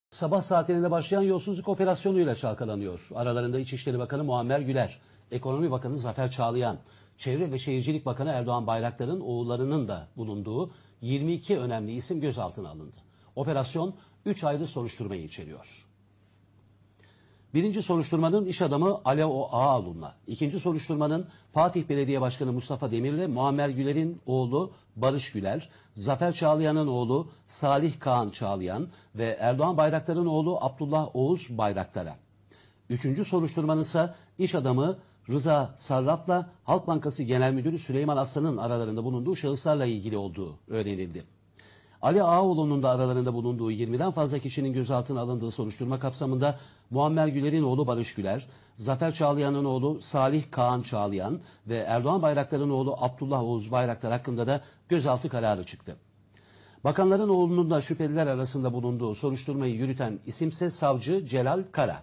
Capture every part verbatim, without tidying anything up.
Sabah saatlerinde başlayan yolsuzluk operasyonuyla çalkalanıyor. Aralarında İçişleri Bakanı Muammer Güler, Ekonomi Bakanı Zafer Çağlayan, Çevre ve Şehircilik Bakanı Erdoğan Bayraktar'ın oğullarının da bulunduğu yirmi iki önemli isim gözaltına alındı. Operasyon üç ayrı soruşturmayı içeriyor. Birinci soruşturmanın iş adamı Alev Ağalun'la, ikinci soruşturmanın Fatih Belediye Başkanı Mustafa Demir'le Muammer Güler'in oğlu Barış Güler, Zafer Çağlayan'ın oğlu Salih Kaan Çağlayan ve Erdoğan Bayraktar'ın oğlu Abdullah Oğuz Bayraktar'a. Üçüncü soruşturmanın ise iş adamı Rıza Sarraf'la Halk Bankası Genel Müdürü Süleyman Aslan'ın aralarında bulunduğu şahıslarla ilgili olduğu öğrenildi. Ali Ağaoğlu'nun da aralarında bulunduğu yirmiden fazla kişinin gözaltına alındığı soruşturma kapsamında Muammer Güler'in oğlu Barış Güler, Zafer Çağlayan'ın oğlu Salih Kaan Çağlayan ve Erdoğan Bayraktar'ın oğlu Abdullah Oğuz Bayraktar hakkında da gözaltı kararı çıktı. Bakanların oğlunun da şüpheliler arasında bulunduğu soruşturmayı yürüten isimse savcı Celal Kara.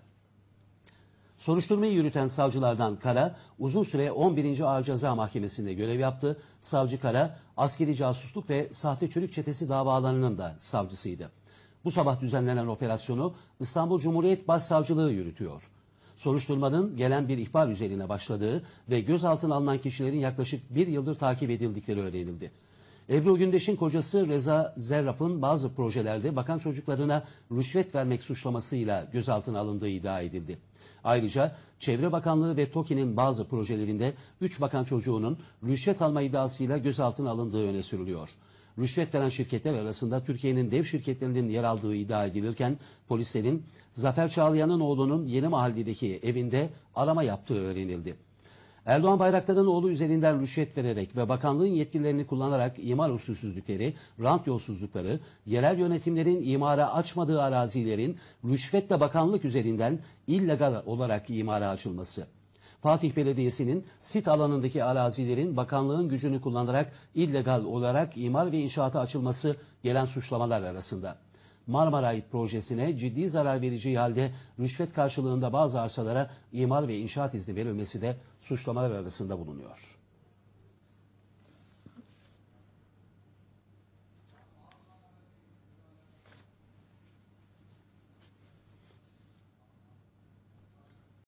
Soruşturmayı yürüten savcılardan Kara, uzun süre on birinci Ağır Ceza Mahkemesi'nde görev yaptı. Savcı Kara, askeri casusluk ve sahte çürük çetesi davalarının da savcısıydı. Bu sabah düzenlenen operasyonu İstanbul Cumhuriyet Başsavcılığı yürütüyor. Soruşturmanın gelen bir ihbar üzerine başladığı ve gözaltına alınan kişilerin yaklaşık bir yıldır takip edildikleri öğrenildi. Ebru Gündeş'in kocası Reza Zerrab'ın bazı projelerde bakan çocuklarına rüşvet vermek suçlamasıyla gözaltına alındığı iddia edildi. Ayrıca Çevre Bakanlığı ve TOKİ'nin bazı projelerinde üç bakan çocuğunun rüşvet alma iddiasıyla gözaltına alındığı öne sürülüyor. Rüşvet veren şirketler arasında Türkiye'nin dev şirketlerinin yer aldığı iddia edilirken polislerin Zafer Çağlayan'ın oğlunun Yeni Mahalle'deki evinde arama yaptığı öğrenildi. Erdoğan Bayraktar'ın oğlu üzerinden rüşvet vererek ve bakanlığın yetkilerini kullanarak imar usulsüzlükleri, rant yolsuzlukları, yerel yönetimlerin imara açmadığı arazilerin rüşvetle bakanlık üzerinden illegal olarak imara açılması. Fatih Belediyesi'nin sit alanındaki arazilerin bakanlığın gücünü kullanarak illegal olarak imar ve inşaata açılması gelen suçlamalar arasında. Marmaray projesine ciddi zarar vereceği halde rüşvet karşılığında bazı arsalara imar ve inşaat izni verilmesi de suçlamalar arasında bulunuyor.